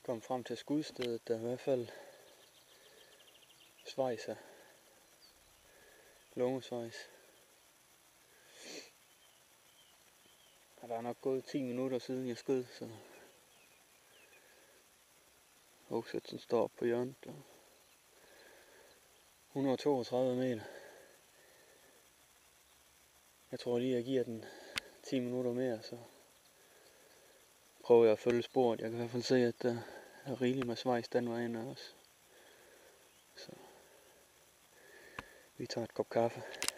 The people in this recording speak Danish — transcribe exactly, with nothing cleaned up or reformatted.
kommet frem til skudstedet, der i hvert fald svejser. Lungesvejs. Og der er nok gået ti minutter siden jeg skød, så hogsætsen står op på hjørnet. Og et hundrede og toogtredive meter. Jeg tror lige, jeg giver den ti minutter mere, så prøver jeg at følge sporet. Jeg kan i hvert fald se, at der er rigeligt med svejs den vej ind også. Så vi tager et kop kaffe.